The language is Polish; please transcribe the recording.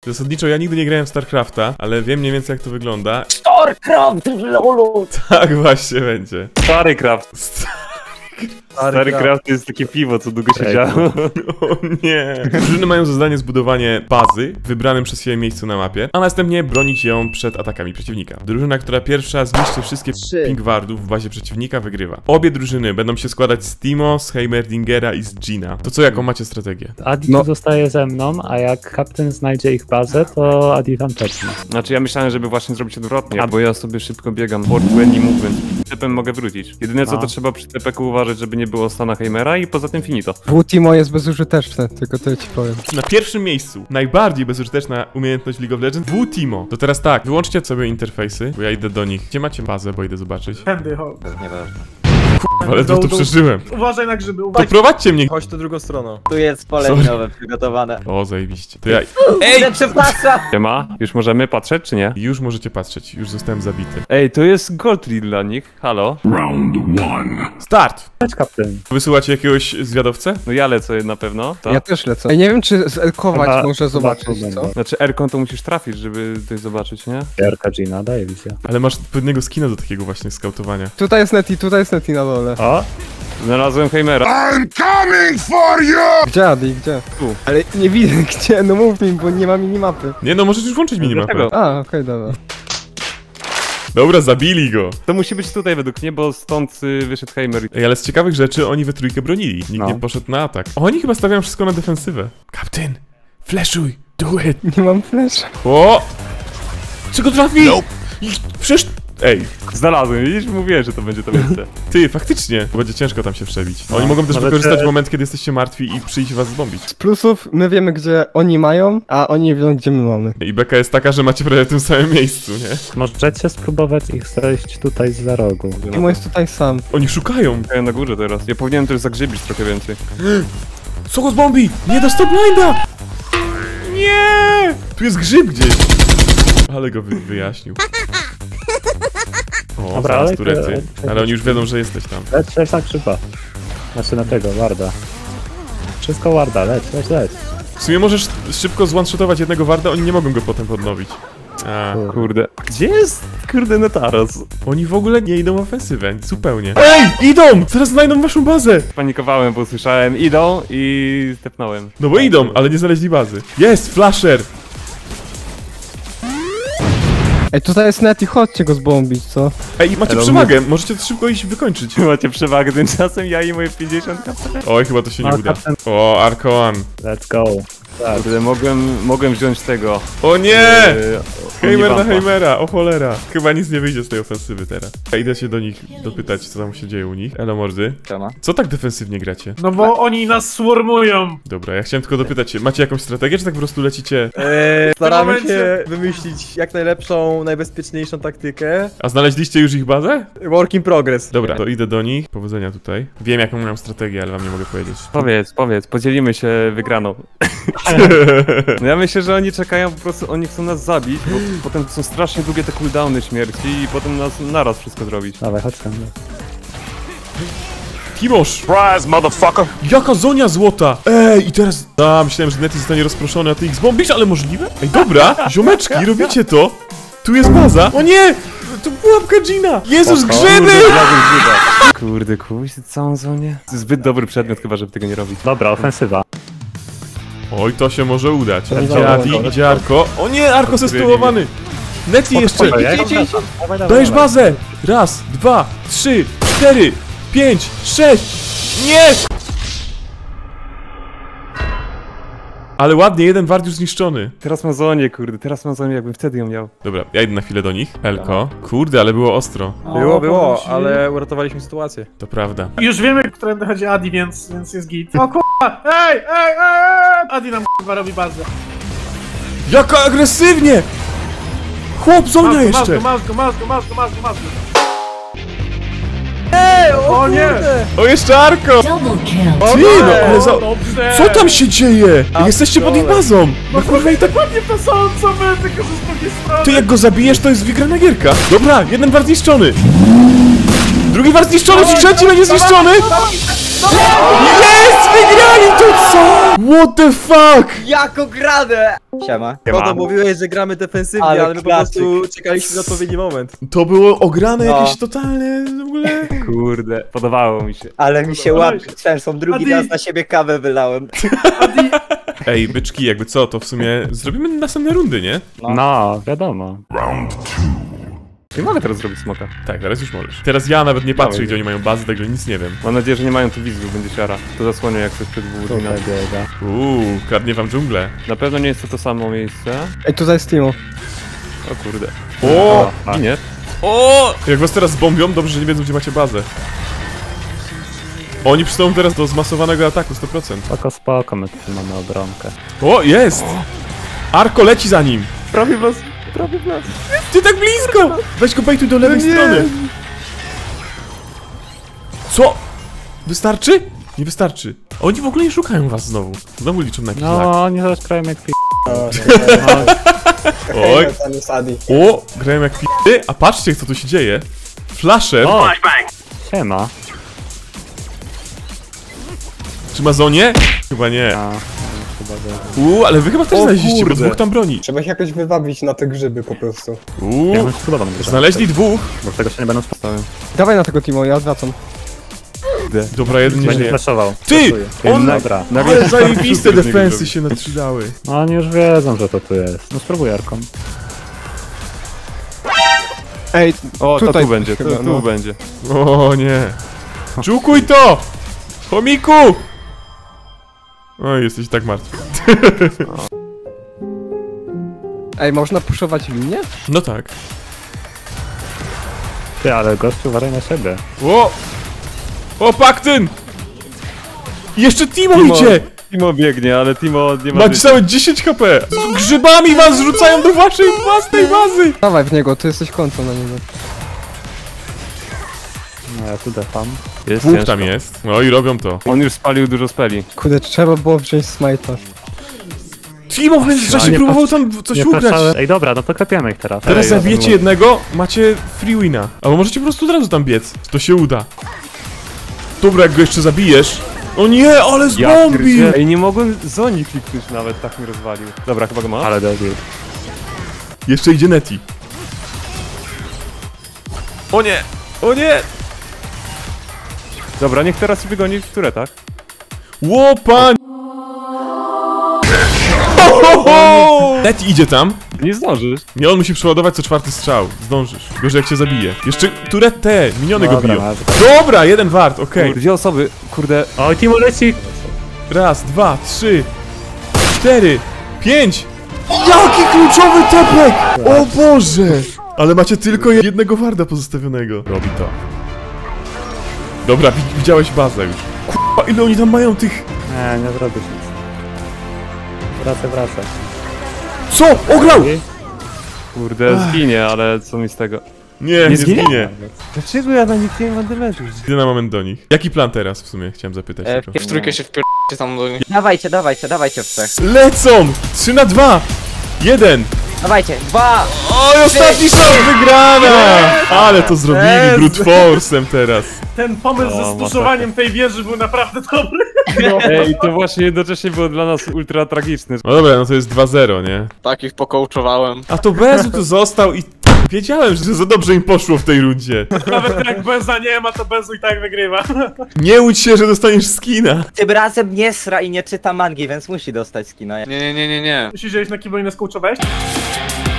Zasadniczo ja nigdy nie grałem w StarCrafta, ale wiem mniej więcej jak to wygląda. StarCraft, lolu! Tak właśnie będzie. StarCraft. StarCraft to jest takie piwo, co długo się działo. O nie. Drużyny mają za zadanie zbudowanie bazy w wybranym przez siebie miejscu na mapie, a następnie bronić ją przed atakami przeciwnika. Drużyna, która pierwsza zniszczy wszystkie pingwardów w bazie przeciwnika, wygrywa. Obie drużyny będą się składać z Timo, z Heimerdingera i z Gina. To co, jaką macie strategię? Adi tu zostaje ze mną, a jak kapten znajdzie ich bazę, to Adi tam tepnie. Znaczy ja myślałem, żeby właśnie zrobić odwrotnie, bo ja sobie szybko biegam. Forward i movement. Typem mogę wrócić. Jedyne co to trzeba przy tepeku uważać, żeby nie było stana Heimera i poza tym finito. WTimo jest bezużyteczne, tylko to ja ci powiem. Na pierwszym miejscu najbardziej bezużyteczna umiejętność League of Legends WTimo. To teraz tak, wyłączcie sobie interfejsy, bo ja idę do nich. Gdzie macie bazę, bo idę zobaczyć. Tędy, chodź. Nieważne. Ale to przeżyłem. Uważaj na grzyby, To uważaj. prowadźcie mnie. Chodź to drugą stroną. Tu jest pole minowe przygotowane. O, zajebiście. To ja... Ej! Przepraszam! Siema, już możemy patrzeć, czy nie? Już możecie patrzeć, już zostałem zabity. Ej, to jest gold lead dla nich, halo? Start! Chodź kapten. Wysyłacie jakiegoś zwiadowcę? No ja lecę na pewno, to? Ja też lecę. Ej, nie wiem czy zelkować może zobaczyć, co? Znaczy R-ką to musisz trafić, żeby coś zobaczyć, nie? Jarka Gina, daje wizję. Ale masz pewnego skina do takiego właśnie skautowania. Tutaj jest Neti na dole. O! Znalazłem Heimera. Gdzie Adi, gdzie? Tu. Ale nie widzę gdzie, no mów mi, bo nie ma minimapy. Nie no, możesz już włączyć minimapę. Dlaczego? A, okej, dobra. Dobra, zabili go. To musi być tutaj według mnie, bo stąd wyszedł Heimer. Ej, ale z ciekawych rzeczy oni we trójkę bronili. Nikt No. nie poszedł na atak. Oni chyba stawiają wszystko na defensywę. Kapten, flashuj, do it. Nie mam flash. O! Czy go trafi? Nope. Przecież... Ej, Znalazłem, widzisz? Mówiłem, że to będzie to miejsce. ty, faktycznie. Będzie ciężko tam się przebić. Oni No, mogą też możecie- wykorzystać moment, kiedy jesteście martwi i przyjść was zbombić. Z plusów my wiemy gdzie oni mają, a oni wiedzą gdzie my mamy. I beka jest taka, że macie prawie w tym samym miejscu, nie? Możecie spróbować ich znaleźć tutaj za rogu. Timo jest tutaj sam. Oni szukają. Ja na górze teraz. Ja powinienem też zagrzybić trochę więcej. Co go zbombi? Nie dostał blinda! Nie! Tu jest grzyb gdzieś. Ale go wyjaśnił. O, Dobra, zaraz ale Turecy. Ale oni już wiedzą, że jesteś tam. Leć na grzyba. Znaczy na tego, warda. Wszystko warda, leć. W sumie możesz szybko zone-shotować jednego warda, oni nie mogą go potem podnowić. A, Kurde. Gdzie jest, kurde, Netaros? oni w ogóle nie idą w ofensywę, zupełnie. Ej, idą! Zaraz znajdą waszą bazę! Panikowałem, bo słyszałem idą i stepnąłem. No bo idą, ale nie znaleźli bazy. Jest, flasher! Ej, tutaj jest Neti, chodźcie go zbombić, co? Ej, macie Ale przewagę, możecie to szybko iść wykończyć. Macie przewagę tymczasem, ja i moje 50 HP. Oj, chyba to się nie No, uda. kapten. O, Arkoan. Let's go. Tak. Kurde, mogłem wziąć tego. O nie! Heimer na Unibumpa. Heimera, o cholera. Chyba nic nie wyjdzie z tej ofensywy teraz. Ja idę się do nich dopytać, co tam się dzieje u nich. Elo mordy. Siema. Co tak defensywnie gracie? No bo oni nas swarmują. Dobra, ja chciałem tylko dopytać się, macie jakąś strategię, czy tak po prostu lecicie? Staramy momencie- się wymyślić jak najlepszą, najbezpieczniejszą taktykę. A znaleźliście już ich bazę? Work in progress. Dobra, to idę do nich. Powodzenia tutaj. Wiem jaką mają strategię, ale wam nie mogę powiedzieć. Powiedz, podzielimy się wygraną. No ja myślę, że oni czekają, po prostu oni chcą nas zabić, bo potem są strasznie długie te cooldowny śmierci i potem nas naraz wszystko zrobić. Dawaj, chodź tam. Timosz! Surprise, motherfucker! Jaka zonia złota! Ej, i teraz... A, myślałem, że Neti zostanie rozproszony, a ty ich zbombisz, ale możliwe? Ej, dobra, ziomeczki, robicie to! Tu jest baza! O nie! To pułapka Gina! Jezus, grzyby! Kurde, kuś, całą zonie. To jest zbyt dobry przedmiot chyba, żeby tego nie robić. Dobra, ofensywa. Oj, to się może udać. To Idzie dobra, Adi, dobra. idzie Arko. O nie, Arko zestułowany! Neti jeszcze! Dawaj, Dajesz bazę! Raz, dwa, 3, 4, 5, 6! Nie! Ale ładnie, jeden ward już zniszczony. Teraz mam zonię, kurde, teraz mam zonię, jakbym wtedy ją miał. Dobra, ja idę na chwilę do nich. Elko. Kurde, ale było ostro. Było, ale uratowaliśmy sytuację. To prawda. Już wiemy, którędy chodzi Adi, więc jest git. O k***a! Ej! Adi nam k***a robi bazę. Jaka agresywnie! Chłop, zonia jeszcze! Masz go. O nie! O, jeszcze Arko! Ty, no, ale za... Dobrze! Co tam się dzieje? Jesteście pod ich bazą! No kurwa, i dokładnie to samo co my, tylko że z drugiej strony. Ty, jak go zabijesz, to jest wygrana gierka. Dobra, jeden wart zniszczony. Drugi wart zniszczony, trzeci będzie zniszczony! Jest! Wygrali to co? What the fuck? Jak ograne! Siema. No to mówiłeś, że gramy defensywnie, Ale ale my po klasyk. prostu czekaliśmy na odpowiedni moment. To było ograne No. jakieś totalne w ogóle. Kurde, podobało mi się. Ale mi się łapki trzęsą, drugi Adi. raz na siebie kawę wylałem. Ej, byczki, jakby co, to w sumie zrobimy następne rundy, nie? No, wiadomo. Nie mogę teraz zrobić smoka. Tak, teraz już możesz. Teraz ja nawet nie patrzę, Dawaj. gdzie oni mają bazę, także nic nie wiem. Mam nadzieję, że nie mają tu widzów, będzie siara. To zasłonię jak coś przed dwóch. Tutaj biega. Kradnie wam dżunglę. Na pewno nie jest to samo miejsce. Ej, tutaj jest Timo. O kurde. O! A nie? O! Jak was teraz bombią, dobrze, że nie wiedzą, gdzie macie bazę. Oni przystąpią teraz do zmasowanego ataku, 100%. Spoko, my tu mamy obronkę. O, jest! Arko leci za nim! Prawie was, prawie was. Ty tak blisko! Weź go bejtuj do lewej strony. Co? Wystarczy? Nie wystarczy. Oni w ogóle nie szukają was znowu. Znowu liczą na jakiś lag. No, oni zaraz grają jak Oj. O, grają jak p***y, a patrzcie co tu się dzieje. Flasher. O! Siema. Czy ma zonie? Chyba nie. A, chyba że... Ale wy chyba też O znaleźliście, bo kurde. dwóch tam broni. Trzeba ich jakoś wywabić na te grzyby po prostu. Ja bym spróbował na Znaleźli dwóch. Bo z tego się nie będą spastałem. Dawaj na tego Timo, ja zwracam. Dobra, jeden nie Będzie żyje. flashował. Ty! On... Dobra. Ale zajebiste defensy się natrzydały. No oni już wiedzą, że to tu jest. No spróbuj Arką. Ej, O, to tutaj tu będzie, chyba, tu no. będzie. O nie. Czukuj to! Chomiku! Oj, jesteś tak martwy. Ej, można puszować linię? No tak. Ty, ale gościu uważaj na siebie. O! O, Paktyn! Jeszcze Timo idzie! Timo biegnie, ale Timo nie ma Macie życia. całe 10 HP! Z grzybami was rzucają do waszej własnej bazy! Dawaj w niego, ty jesteś końcą na niego. No ja tu defam. Jest Dwóch ciężko. tam jest. No i robią to. On już spalił dużo speli. Kurde, trzeba było wziąć smite'a. Timo w międzyczasie nie próbował tam coś Nie ugrać. patrzałem. Ej dobra, no to klepiemy ich teraz. Teraz Ej, zabijecie jednego, macie free wina. Albo możecie po prostu od razu tam biec. To się uda. Dobra, jak go jeszcze zabijesz. O nie, ale zbombił! Ej, nie mogłem Zoni kliknąć nawet, tak mi rozwalił. Dobra, chyba go ma. Ale debil. Jeszcze idzie Neti. O nie! O nie! Dobra, niech teraz sobie goni w turetach. Łopań! Neti idzie tam. Nie zdążysz. Nie, on musi przeładować co czwarty strzał. Zdążysz. Gorzej jak cię zabije. Jeszcze te miniony go Dobra, biją. masz. Dobra, jeden wart, okej. Dwie osoby, kurde. Oj, Timo leci! Raz, dwa, 3, 4, 5. Jaki kluczowy tepek! O Boże! Ale macie tylko jednego warda pozostawionego. Robi to. Dobra, widziałeś bazę już. Kurwa, ile oni tam mają tych... Nie zrobisz nic. Wracaj. Co? Ograł! Kurde, zginie, ale co mi z tego? Nie, nie zginie. Dlaczego ja na nich nie mam damage'u? Idę na moment do nich. Jaki plan teraz w sumie? Chciałem zapytać tylko. W trójkę się wpierdźcie tam do nich. Dawajcie w trzech. Lecą! 3 na 2! 1! Dawajcie, 2! Oj, ostatni szans wygrana! Ale to zrobili brute force'em teraz. Ten pomysł ze spuszowaniem tej wieży był naprawdę dobry. Ej, to właśnie jednocześnie było dla nas ultra tragiczne. No dobra, no to jest 2-0, nie? Takich pokołczowałem. A to Bezu tu został i wiedziałem, że za dobrze im poszło w tej rundzie. Nawet jak Beza nie ma, to Bezu i tak wygrywa. Nie łudź się, że dostaniesz skina. Tym razem nie sra i nie czyta mangi, więc musi dostać skina. Nie. Myślisz, że na kibel nie skołczowałeś?